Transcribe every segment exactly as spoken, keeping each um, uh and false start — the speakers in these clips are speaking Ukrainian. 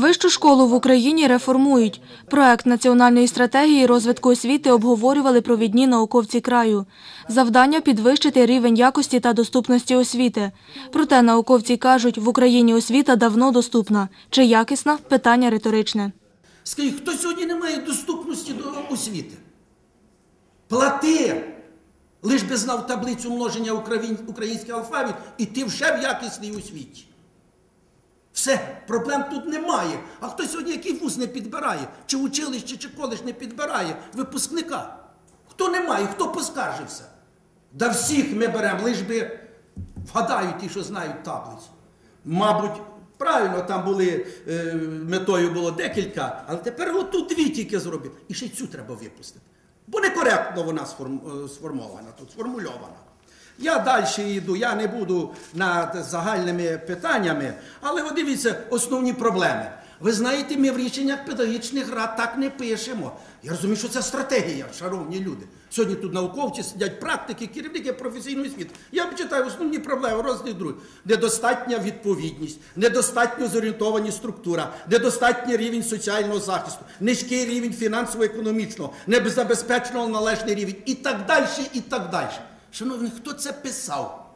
Вищу школу в Україні реформують. Проект національної стратегії розвитку освіти обговорювали провідні науковці краю. Завдання – підвищити рівень якості та доступності освіти. Проте науковці кажуть, в Україні освіта давно доступна. Чи якісна – питання риторичне. Скажіть, хто сьогодні не має доступності до освіти? Плати! Лиш би знав таблицю множення український алфавіт, і ти вже в якісній освіті. Все, проблем тут немає. А хто сьогодні який вуз не підбирає? Чи училище, чи коледж не підбирає випускника? Хто не має, хто поскаржився? Да всіх ми беремо, лиш би вгадають ті, що знають таблицю. Мабуть, правильно, там були, е, метою було декілька, але тепер отут дві тільки зробив. І ще й цю треба випустити. Бо некоректно вона сформована, тут сформульована. Я далі йду, я не буду над загальними питаннями, але от дивіться, основні проблеми. Ви знаєте, ми в рішеннях педагогічних рад так не пишемо. Я розумію, що це стратегія, шановні люди. Сьогодні тут науковці сидять, практики, керівники професійної освіти. Я читаю основні проблеми, розділ другий. Недостатня відповідність, недостатньо зорієнтованість структура, недостатній рівень соціального захисту, низький рівень фінансово-економічного, незабезпеченого належний рівень і так далі, і так далі. Шановні, хто це писав?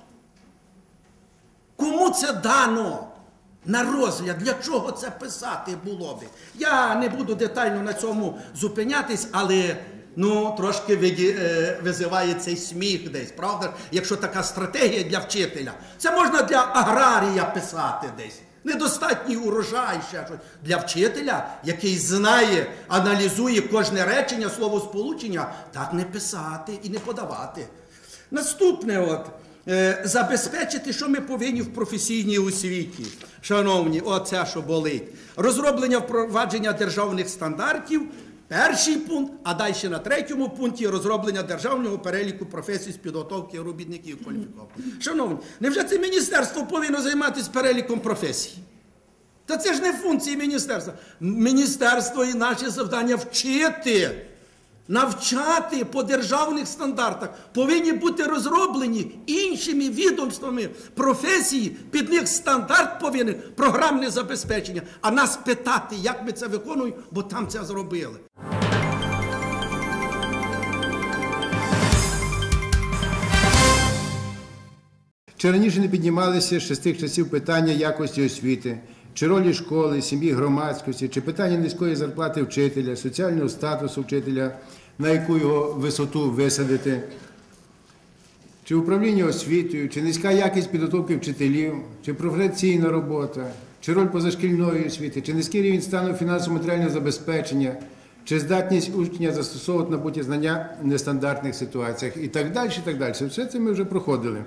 Кому це дано на розгляд? Для чого це писати було би? Я не буду детально на цьому зупинятись, але ну, трошки визиває цей сміх десь, правда? Якщо така стратегія для вчителя. Це можна для аграрія писати десь. Недостатній урожай, ще щось. Для вчителя, який знає, аналізує кожне речення, словосполучення, так не писати і не подавати. Наступне, от, е, забезпечити, що ми повинні в професійній освіті. Шановні, оце, що болить. Розроблення впровадження державних стандартів, перший пункт, а далі на третьому пункті розроблення державного переліку професій з підготовки робітників кваліфікованих. Шановні, невже це міністерство повинно займатися переліком професій? Та це ж не функції міністерства. Міністерство і наше завдання вчити. Навчати по державних стандартах, повинні бути розроблені іншими відомствами професії, під них стандарт повинен, програмне забезпечення, а нас питати, як ми це виконуємо, бо там це зробили. Чи раніше не піднімалися ще з тих часів питання якості освіти, чи ролі школи, сім'ї, громадськості, чи питання низької зарплати вчителя, соціального статусу вчителя, на яку його висоту висадити, чи управління освітою, чи низька якість підготовки вчителів, чи професійна робота, чи роль позашкільної освіти, чи низький рівень стану фінансово-матеріального забезпечення, чи здатність учня застосовувати набуті знання в нестандартних ситуаціях і так далі, і так далі. Все це ми вже проходили.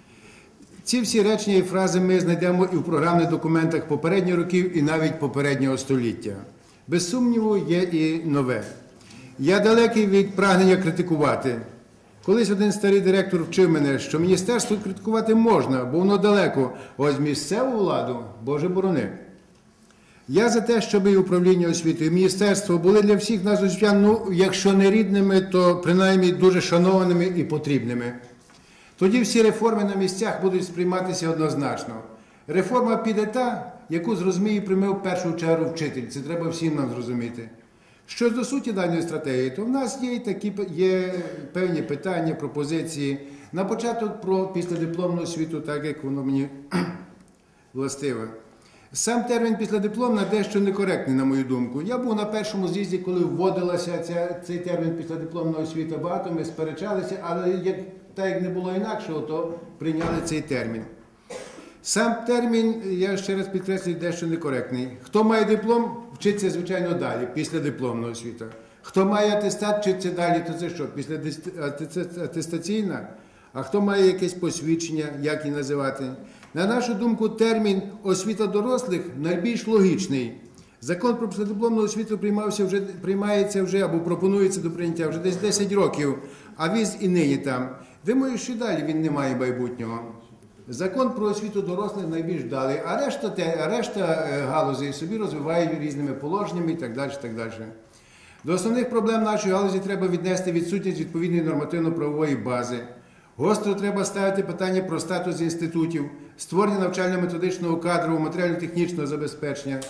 Ці всі речення і фрази ми знайдемо і в програмних документах попередніх років, і навіть попереднього століття. Без сумніву, є і нове. Я далекий від прагнення критикувати. Колись один старий директор вчив мене, що міністерство критикувати можна, бо воно далеко, ось місцеву владу, Боже борони. Я за те, щоб і управління освітою, і міністерство були для всіх нас освітян, ну, якщо не рідними, то принаймні дуже шанованими і потрібними. Тоді всі реформи на місцях будуть сприйматися однозначно. Реформа піде та, яку зрозуміє і прийме в першу чергу вчитель. Це треба всім нам зрозуміти. Що до суті даної стратегії, то в нас є, такі, є певні питання, пропозиції. На початок про післядипломну освіту, так як воно мені властиве. Сам термін післядипломна дещо некоректний, на мою думку. Я був на першому з'їзді, коли вводилася ця, цей термін післядипломна освіта. Багато ми сперечалися, але як, так як не було інакшого, то прийняли цей термін. Сам термін, я ще раз підкреслюю, дещо некоректний. Хто має диплом, вчиться, звичайно, далі, після дипломного освіта. Хто має атестат, вчиться далі, то це що, після атестаційна? А хто має якесь посвідчення, як її називати? На нашу думку, термін освіта дорослих найбільш логічний. Закон про післядипломну освіту приймався вже, приймається вже, або пропонується до прийняття вже десь десять років, а віз і нині там. Думаю, що далі він не має майбутнього. Закон про освіту дорослих найбільш вдалий, а решта, а решта галузей собі розвивають різними положеннями і так далі, так далі. До основних проблем нашої галузі треба віднести відсутність відповідної нормативно-правової бази. Гостро треба ставити питання про статус інститутів, створення навчально-методичного кадрового, матеріально-технічного забезпечення,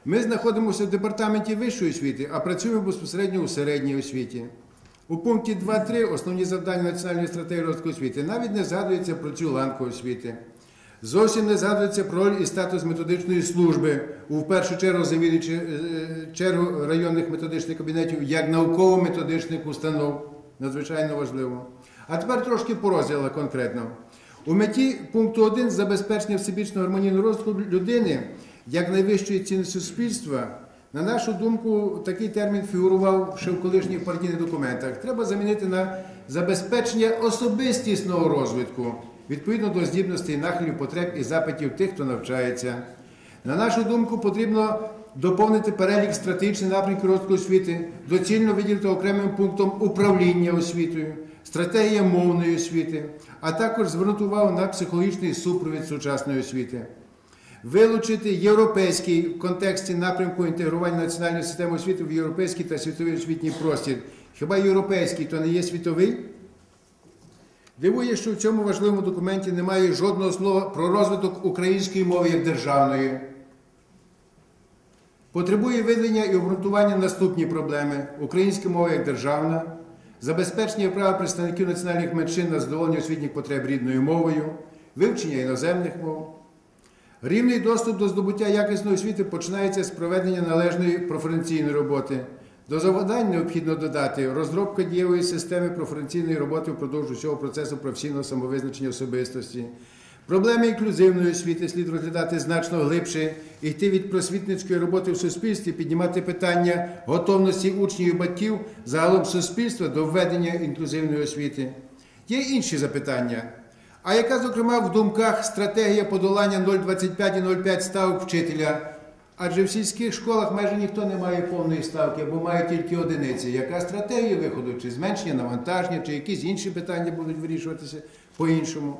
Ми знаходимося в департаменті вищої освіти, а працюємо безпосередньо у середній освіті. У пункті два точка три основні завдання Національної стратегії розвитку освіти навіть не згадується про цю ланку освіти. Зовсім не згадується про роль і статус методичної служби, у в першу чергу завідуючи чергу районних методичних кабінетів, як науково-методичних установ. Надзвичайно важливо. А тепер трошки по розділах конкретно. У меті пункту один забезпечення всебічного гармонійного розвитку людини як найвищої цінності суспільства, на нашу думку, такий термін фігурував ще в колишніх партійних документах. Треба замінити на забезпечення особистісного розвитку, відповідно до здібностей, нахилів, потреб і запитів тих, хто навчається. На нашу думку, потрібно доповнити перелік стратегічних напрямків розвитку освіти, доцільно виділити окремим пунктом управління освітою, стратегія мовної освіти, а також звернути увагу на психологічний супровід сучасної освіти. Вилучити європейський в контексті напрямку інтегрування національної системи освіти в європейський та світовий освітній простір. Хіба європейський, то не є світовий? Дивує, що в цьому важливому документі немає жодного слова про розвиток української мови як державної. Потребує виділення і обґрунтування наступні проблеми. Українська мова як державна, забезпечення права представників національних меншин на задоволення освітніх потреб рідною мовою, вивчення іноземних мов. Рівний доступ до здобуття якісної освіти починається з проведення належної профорієнтаційної роботи. До завдань необхідно додати розробка дієвої системи профорієнтаційної роботи впродовж усього процесу професійного самовизначення особистості. Проблеми інклюзивної освіти слід розглядати значно глибше, йти від просвітницької роботи в суспільстві, піднімати питання готовності учнів і батьків, загалом суспільства до введення інклюзивної освіти. Є інші запитання. А яка, зокрема, в думках стратегія подолання нуль двадцять п'ять і нуль п'ять ставок вчителя? Адже в сільських школах майже ніхто не має повної ставки, або має тільки одиниці. Яка стратегія виходу? Чи зменшення навантаження, чи якісь інші питання будуть вирішуватися по-іншому?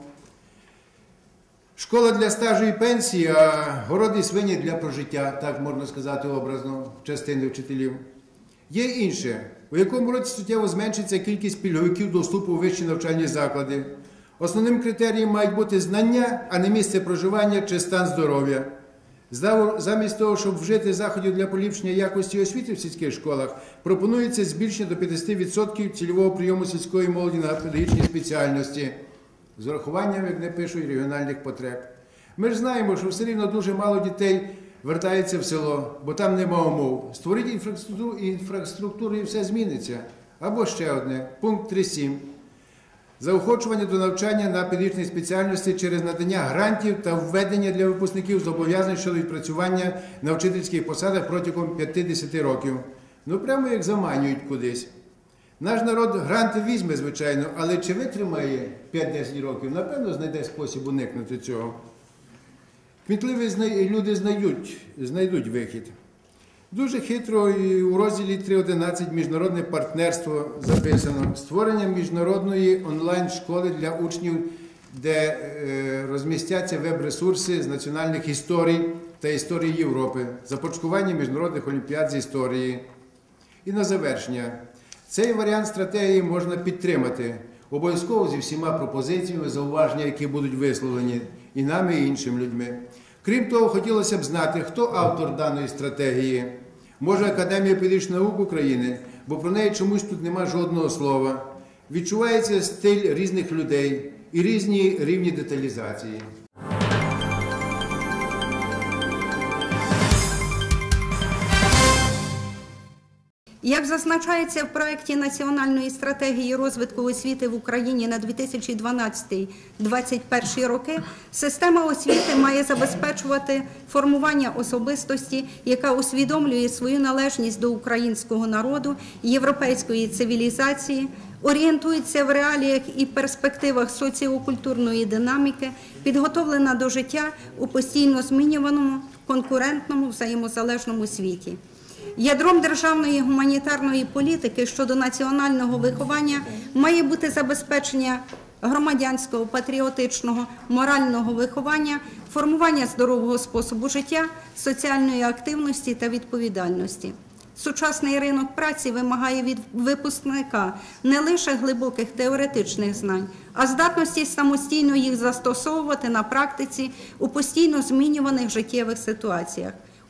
Школа для стажу і пенсії, а городи і свині для прожиття, так можна сказати образно, частини вчителів. Є інше. У якому році суттєво зменшиться кількість пільговиків до вступу у вищі навчальні заклади? Основним критерієм мають бути знання, а не місце проживання чи стан здоров'я. Замість того, щоб вжити заходів для поліпшення якості освіти в сільських школах, пропонується збільшення до п'ятдесят відсотків цільового прийому сільської молоді на педагогічні спеціальності, з урахуванням, як не пишуть, регіональних потреб. Ми ж знаємо, що все рівно дуже мало дітей вертається в село, бо там нема умов. Створіть інфраструктуру, інфраструктуру і все зміниться. Або ще одне, пункт три точка сім. Заохочування до навчання на педагогічній спеціальності через надання грантів та введення для випускників зобов'язань щодо відпрацювання на вчительських посадах протягом п'ятдесят років. Ну, прямо як заманюють кудись. Наш народ гранти візьме, звичайно, але чи витримає п'ять-десять років? Напевно, знайде спосіб уникнути цього. Кмітливі люди знайдуть, знайдуть вихід. Дуже хитро і у розділі три точка одинадцять міжнародне партнерство записано. Створення міжнародної онлайн-школи для учнів, де розмістяться веб-ресурси з національних історій та історії Європи. Започаткування міжнародних олімпіад з історії. І на завершення. Цей варіант стратегії можна підтримати. Обов'язково зі всіма пропозиціями, зауваження, які будуть висловлені і нами, і іншими людьми. Крім того, хотілося б знати, хто автор даної стратегії. Може, Академія педагогічних наук України, бо про неї чомусь тут нема жодного слова. Відчувається стиль різних людей і різні рівні деталізації. Як зазначається в проєкті Національної стратегії розвитку освіти в Україні на дві тисячі дванадцятий - двадцять перший роки, система освіти має забезпечувати формування особистості, яка усвідомлює свою належність до українського народу, європейської цивілізації, орієнтується в реаліях і перспективах соціокультурної динаміки, підготовлена до життя у постійно змінюваному, конкурентному, взаємозалежному світі. Ядром державної гуманітарної політики щодо національного виховання має бути забезпечення громадянського, патріотичного, морального виховання, формування здорового способу життя, соціальної активності та відповідальності. Сучасний ринок праці вимагає від випускника не лише глибоких теоретичних знань, а здатності самостійно їх застосовувати на практиці у постійно змінюваних життєвих ситуаціях.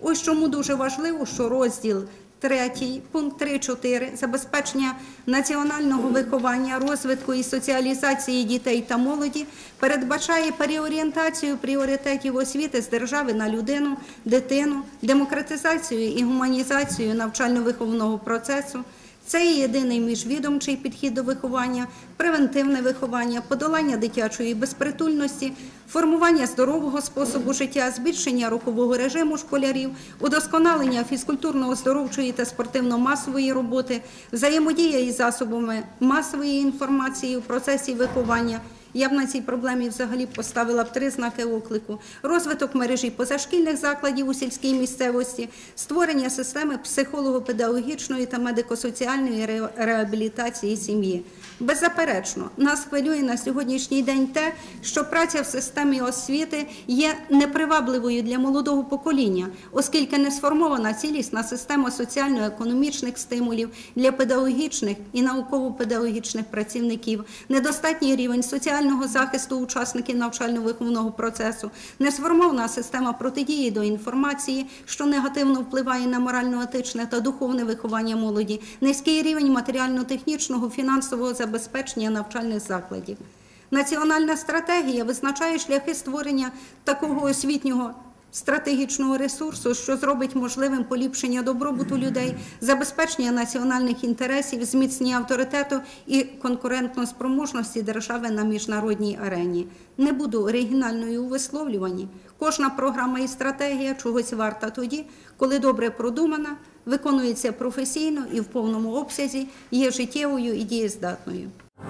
Ось чому дуже важливо, що розділ третій, пункт три чотири, забезпечення національного виховання, розвитку і соціалізації дітей та молоді передбачає переорієнтацію пріоритетів освіти з держави на людину, дитину, демократизацію і гуманізацію навчально-виховного процесу. Це є єдиний міжвідомчий підхід до виховання, превентивне виховання, подолання дитячої безпритульності, формування здорового способу життя, збільшення рухового режиму школярів, удосконалення фізкультурно-оздоровчої та спортивно-масової роботи, взаємодія із засобами масової інформації у процесі виховання. Я б на цій проблемі взагалі поставила б три знаки оклику. Розвиток мережі позашкільних закладів у сільській місцевості, створення системи психолого-педагогічної та медико-соціальної ре- реабілітації сім'ї. Беззаперечно, нас хвилює на сьогоднішній день те, що праця в системі освіти є непривабливою для молодого покоління, оскільки не сформована цілісна система соціально-економічних стимулів для педагогічних і науково-педагогічних працівників, недостатній рівень соціального захисту учасників навчально-виховного процесу, не сформована система протидії до інформації, що негативно впливає на морально-етичне та духовне виховання молоді, низький рівень матеріально-технічного, фінансового забезпечення навчальних закладів. Національна стратегія визначає шляхи створення такого освітнього стратегічного ресурсу, що зробить можливим поліпшення добробуту людей, забезпечення національних інтересів, зміцнення авторитету і конкурентноспроможності держави на міжнародній арені. Не буду оригінальною у висловлюванні. Кожна програма і стратегія чогось варта тоді, коли добре продумана, виконується професійно і в повному обсязі, є життєвою і дієздатною.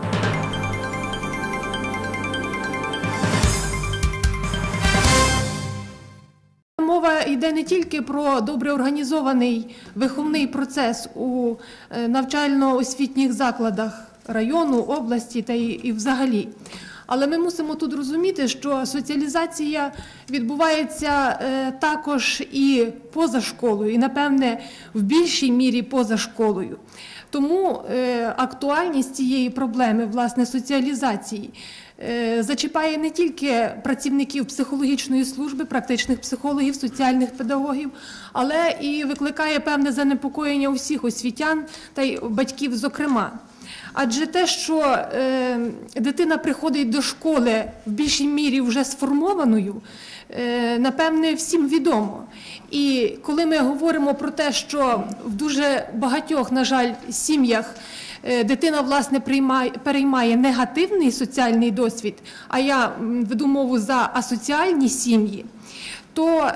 Мова йде не тільки про добре організований виховний процес у навчально-освітніх закладах району, області та й і взагалі. Але ми мусимо тут розуміти, що соціалізація відбувається також і поза школою, і, напевне, в більшій мірі поза школою. Тому актуальність цієї проблеми, власне, соціалізації, зачіпає не тільки працівників психологічної служби, практичних психологів, соціальних педагогів, але і викликає певне занепокоєння усіх освітян та й батьків зокрема. Адже те, що е, дитина приходить до школи в більшій мірі вже сформованою, е, напевне, всім відомо. І коли ми говоримо про те, що в дуже багатьох, на жаль, сім'ях е, дитина, власне, приймає, переймає негативний соціальний досвід, а я веду мову за асоціальні сім'ї, то,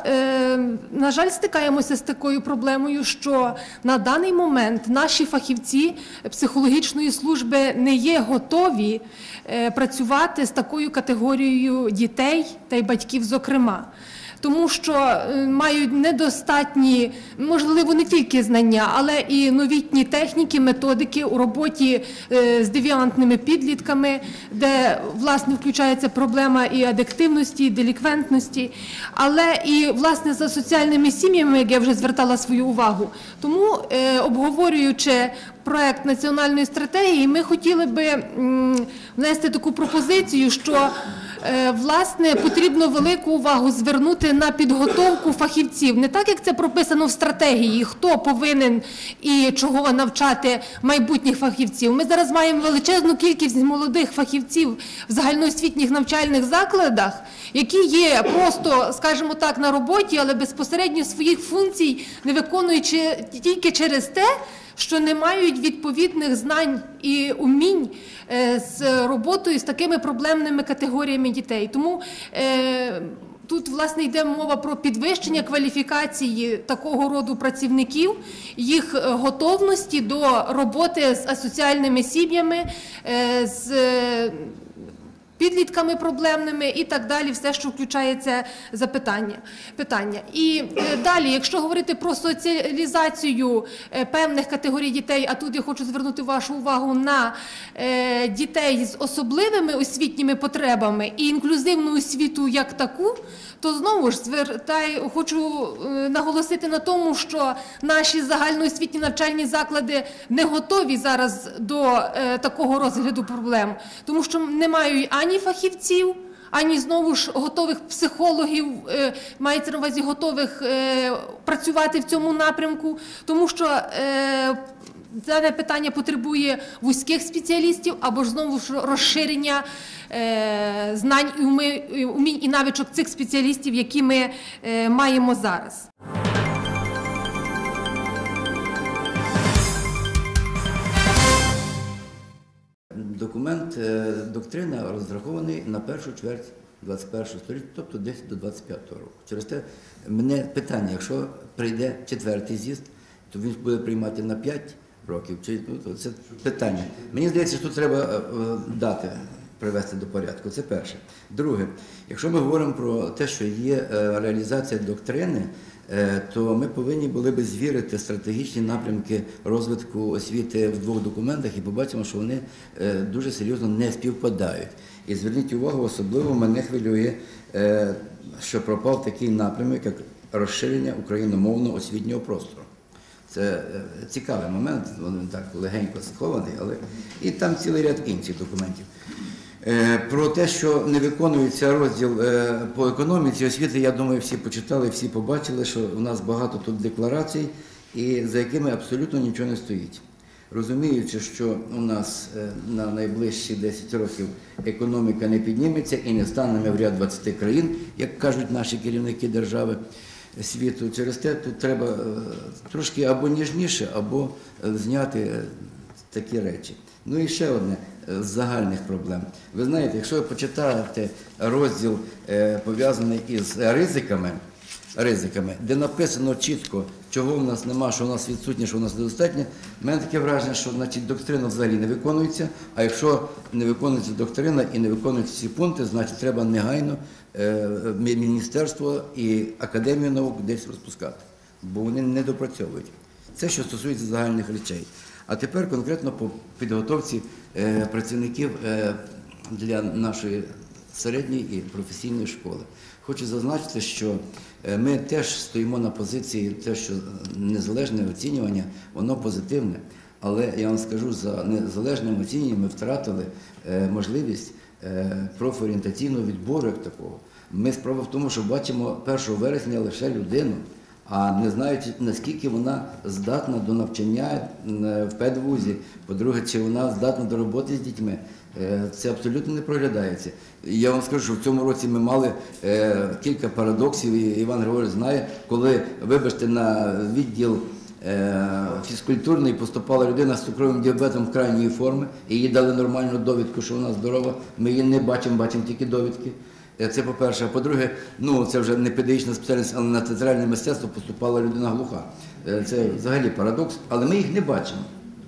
на жаль, стикаємося з такою проблемою, що на даний момент наші фахівці психологічної служби не є готові працювати з такою категорією дітей та й батьків зокрема. Тому що мають недостатні, можливо, не тільки знання, але і новітні техніки, методики у роботі з девіантними підлітками, де, власне, включається проблема і адиктивності, і деліквентності, але і, власне, за соціальними сім'ями, як я вже звертала свою увагу. Тому, обговорюючи проект національної стратегії, ми хотіли би внести таку пропозицію, що власне, потрібно велику увагу звернути на підготовку фахівців. Не так, як це прописано в стратегії, хто повинен і чого навчати майбутніх фахівців. Ми зараз маємо величезну кількість молодих фахівців в загальноосвітніх навчальних закладах, які є просто, скажімо так, на роботі, але безпосередньо своїх функцій не виконуючи тільки через те, що не мають відповідних знань і умінь з роботою з такими проблемними категоріями дітей. Тому е, тут, власне, йде мова про підвищення кваліфікації такого роду працівників, їх готовності до роботи з соціальними сім'ями, е, з підлітками проблемними і так далі, все, що включає це запитання, питання. І далі, якщо говорити про соціалізацію певних категорій дітей, а тут я хочу звернути вашу увагу на дітей з особливими освітніми потребами і інклюзивну освіту як таку, то знову ж звертаю, хочу наголосити на тому, що наші загальноосвітні навчальні заклади не готові зараз до такого розгляду проблем, тому що не мають ані фахівців, ані знову ж готових психологів, е, мається на увазі готових е, працювати в цьому напрямку, тому що е, дане питання потребує вузьких спеціалістів або ж знову ж розширення е, знань і уми- умінь і навичок цих спеціалістів, які ми е, маємо зараз. Документ, е, доктрина розрахований на першу чверть двадцять першого століття, тобто десь до двадцять п'ятого року. Через те мене питання, якщо прийде четвертий з'їзд, то він буде приймати на п'ять років. Чи, ну, то це питання. Мені здається, що тут треба е, дати привести до порядку. Це перше. Друге, якщо ми говоримо про те, що є е, реалізація доктрини, е, то ми повинні були би звірити стратегічні напрямки розвитку освіти в двох документах і побачимо, що вони е, дуже серйозно не співпадають. І зверніть увагу, особливо мене хвилює, е, що пропав такий напрямок, як розширення україномовного освітнього простору. Це е, цікавий момент, він так легенько схований, але і там цілий ряд інших документів. Е, Про те, що не виконується розділ е, по економіці освіти, я думаю, всі почитали, всі побачили, що у нас багато тут декларацій, і за якими абсолютно нічого не стоїть. Розуміючи, що у нас е, на найближчі десять років економіка не підніметься і не станемо в ряд двадцяти країн, як кажуть наші керівники держави світу, через те тут треба е, трошки або ніжніше, або е, зняти е, такі речі. Ну і ще одне з загальних проблем. Ви знаєте, якщо ви почитаєте розділ, е, пов'язаний із ризиками, ризиками, де написано чітко, чого в нас нема, що в нас відсутнє, що в нас недостатньо, в мене таке враження, що значить, доктрина взагалі не виконується, а якщо не виконується доктрина і не виконуються ці пункти, значить треба негайно е, міністерство і академію наук десь розпускати, бо вони не допрацьовують. Це, що стосується загальних речей. А тепер конкретно по підготовці е, працівників е, для нашої середньої і професійної школи. Хочу зазначити, що е, ми теж стоїмо на позиції, те, що незалежне оцінювання, воно позитивне. Але я вам скажу, за незалежним оцінюванням ми втратили е, можливість е, профорієнтаційного відбору як такого. Ми справа в тому, що бачимо першого вересня лише людину, а не знаючи, наскільки вона здатна до навчання в педвузі, по-друге, чи вона здатна до роботи з дітьми, це абсолютно не проглядається. Я вам скажу, що в цьому році ми мали кілька парадоксів, і Іван Григорович знає, коли, вибачте, на відділ фізкультурний поступала людина з цукровим діабетом в крайньої форми, і їй дали нормальну довідку, що вона здорова, ми її не бачимо, бачимо тільки довідки. Це по-перше. А по-друге, ну це вже не педагогічна спеціальність, але на театральне мистецтво поступала людина глуха. Це взагалі парадокс, але ми їх не бачимо.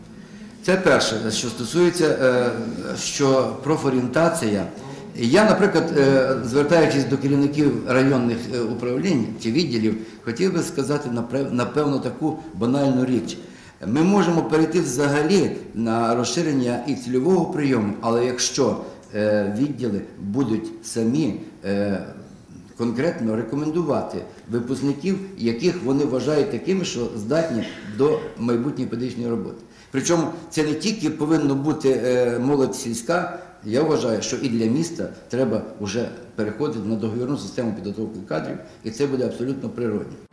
Це перше, що стосується, що профорієнтація. Я, наприклад, звертаючись до керівників районних управлінь чи відділів, хотів би сказати, напевно, таку банальну річ. Ми можемо перейти взагалі на розширення і цільового прийому, але якщо відділи будуть самі конкретно рекомендувати випускників, яких вони вважають такими, що здатні до майбутньої педагогічної роботи. Причому це не тільки повинно бути молодь сільська, я вважаю, що і для міста треба вже переходити на договірну систему підготовки кадрів, і це буде абсолютно природно.